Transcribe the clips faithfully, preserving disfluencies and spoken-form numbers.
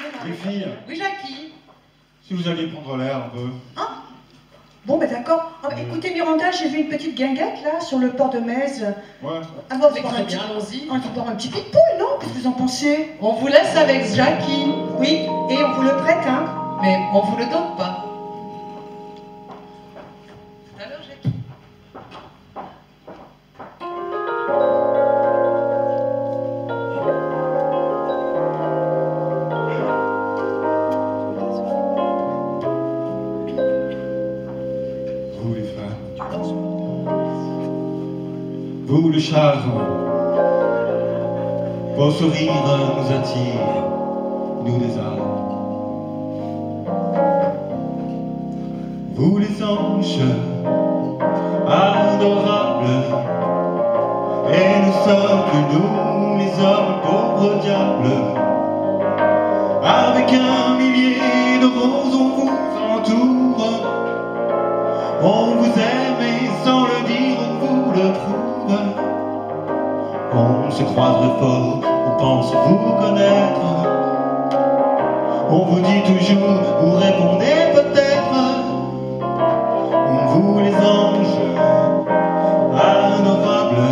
Les filles. Oui, Jackie. Si vous alliez prendre l'air un peu. Ah. Bon, ben d'accord. Ah, bah, écoutez, Miranda, j'ai vu une petite guinguette là sur le port de Metz. Ouais. Ah, bon, Mais très bien, allons-y. On va boire un petit pitbull, non? Qu'est-ce que vous en pensez? On vous laisse avec Jackie. Oui, et on vous le prête, hein? Mais on vous le donne pas. Tout à l'heure, Jackie. Vous les femmes, vous le charme, vos sourires nous attirent, nous les âmes. Vous les anges, adorables, et nous sommes nous les hommes pauvres diables. Avec un millier de roses on vous entoure. On vous aime et sans le dire on vous le prouve. On se croiserait fort, on pense vous connaître. On vous dit toujours, vous répondez peut-être. Vous les anges, adorables.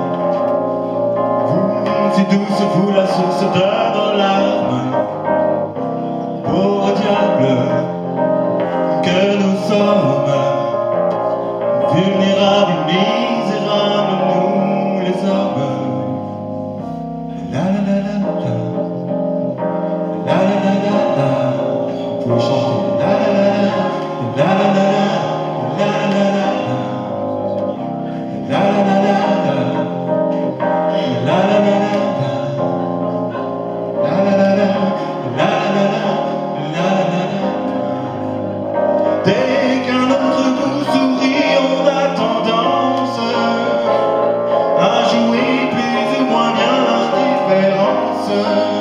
Vous si douce, vous la source de nos larmes. Pauvres diables que nous sommes. Vulnérables, misérables, nous les hommes. La la la la la. La la la la la. Vous pouvez chanter. La la la la. La la la la. La la la la. La la la la. La la la la. La la la la. La la la la. La la la la. Dès qu'un autre vous sourit, on a tendance à jouer plus ou moins bien l'indifférence.